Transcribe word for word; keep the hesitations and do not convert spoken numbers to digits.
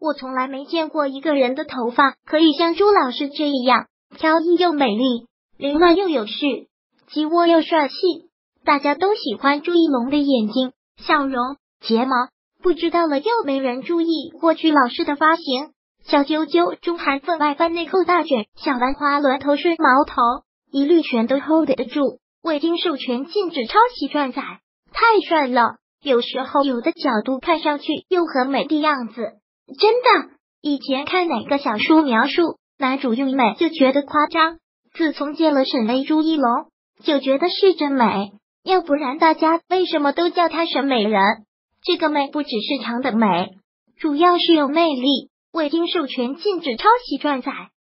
我从来没见过一个人的头发可以像朱老师这样飘逸又美丽，凌乱又有趣，鸡窝又帅气。大家都喜欢朱一龙的眼睛、笑容、睫毛，不知道了又没人注意过去老师的发型，小揪揪中含分外翻内扣大卷，小兰花轮头顺毛头，一律全都 hold 得住。未经授权禁止抄袭转载，太帅了，有时候有的角度看上去又很美的样子。真的，以前看哪个小说描述男主用美就觉得夸张，自从见了沈巍朱一龙就觉得是真美，要不然大家为什么都叫他沈美人？这个美不只是长的美，主要是有魅力。未经授权禁止抄袭转载，